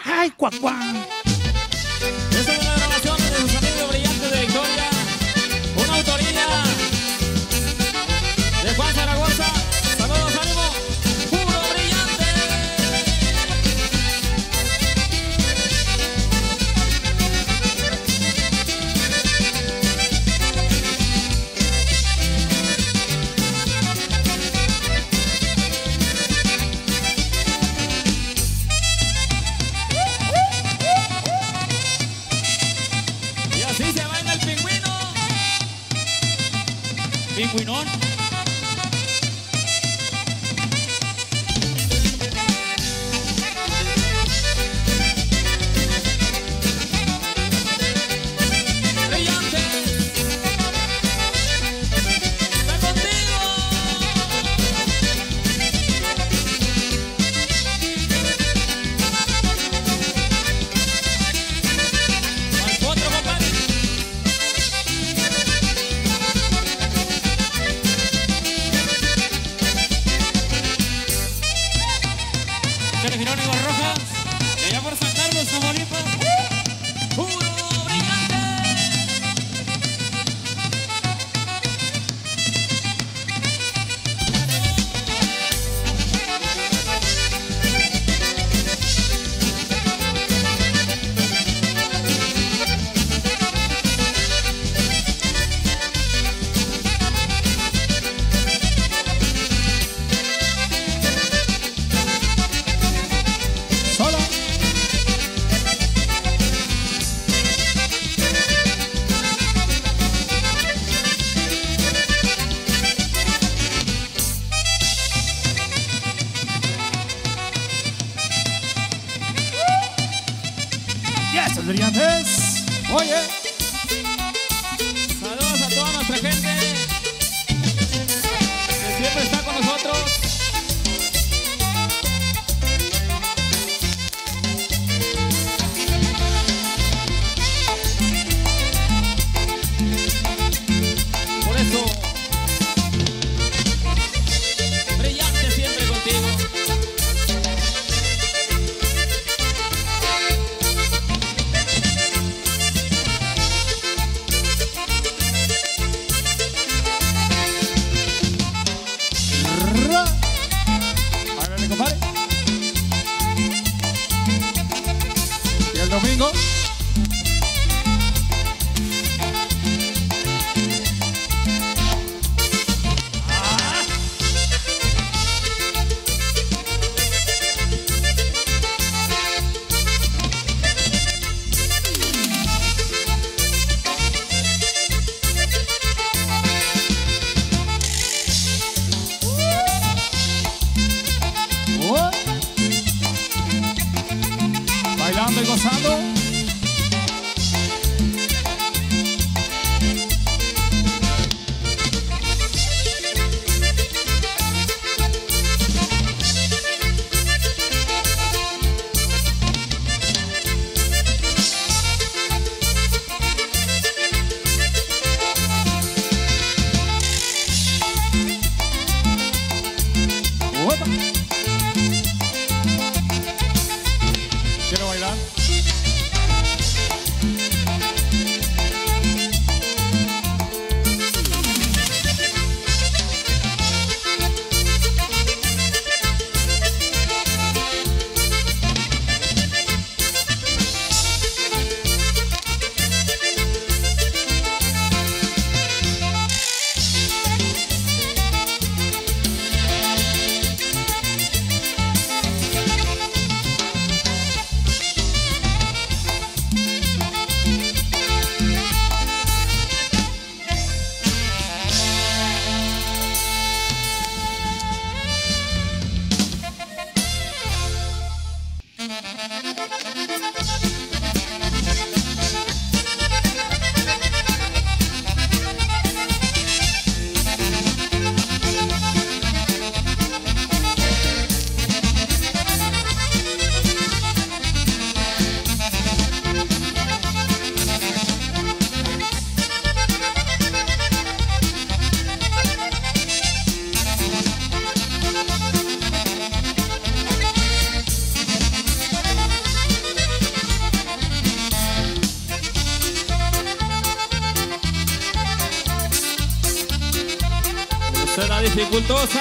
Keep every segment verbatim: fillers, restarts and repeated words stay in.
¡Ay, cuacuá! Esta es una grabación de sus amigos brillantes de Victoria. Una autoría de Juan Zaragoza. Saludos, ánimo. Puro brillante. Y así se baila el pingüino. Pingüinón. Brillante. Está contigo. Al potro, compadre. Chale Jerónimo Rojas. De allá por San Carlos, Tamaulipas. Puro brillante. Solo. ¡Ya están brillantes! Oye. Saludos a toda nuestra gente que siempre está con nosotros. Por eso, brillante siempre contigo. Ra. Hágale, compadre. Y el domingo. Ah. Oh. Bailando y gozando. Opa. Quiero bailar. dificultosa.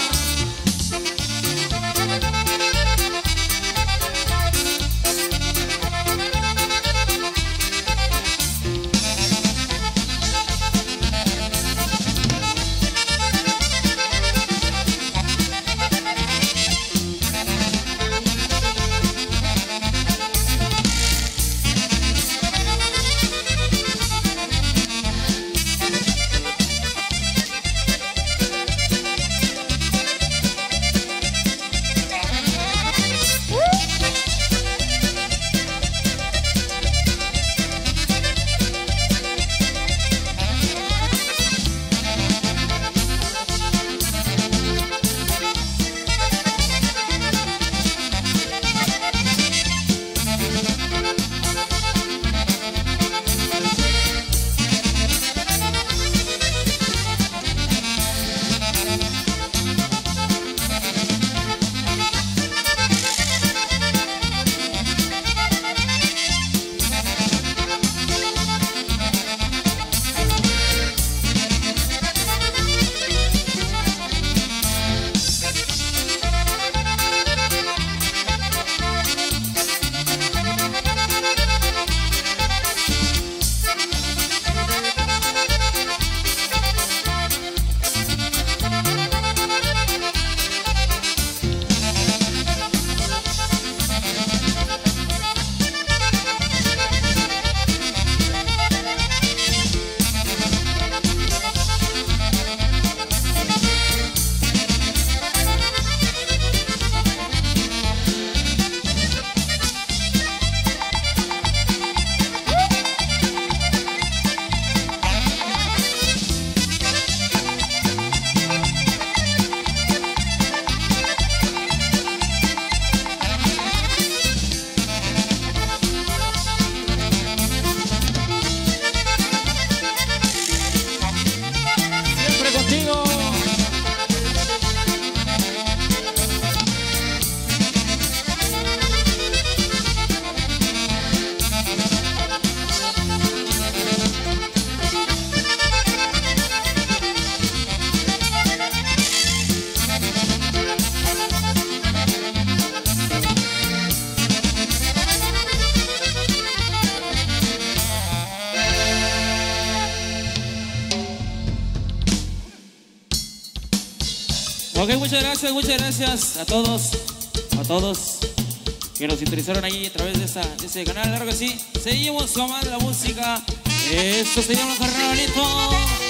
Ok, muchas gracias, muchas gracias a todos, a todos que nos sintonizaron ahí a través de, esa, de ese canal, claro que sí. Seguimos con más la música. Esto se llama Carnavalito.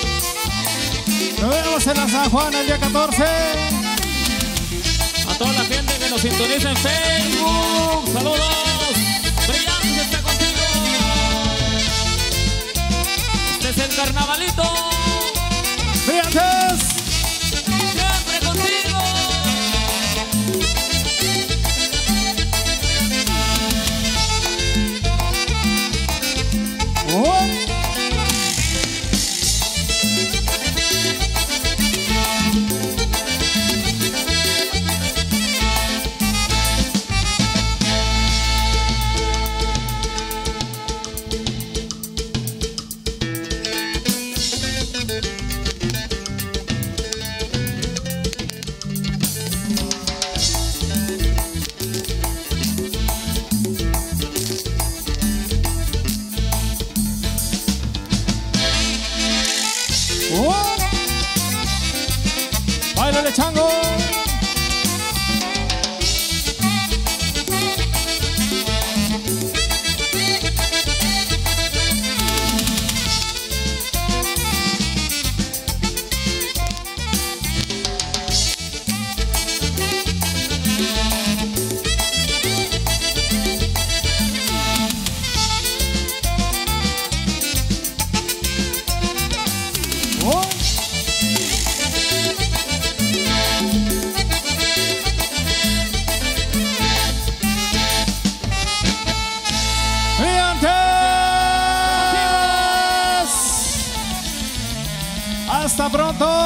Nos vemos en la San Juan el día catorce. A toda la gente que nos sintoniza en Facebook, saludos. Brillantes está contigo. Este es el Carnavalito. Brillantes. Siempre contigo. Oh. ¡Báilale, chango! ¡Hasta pronto!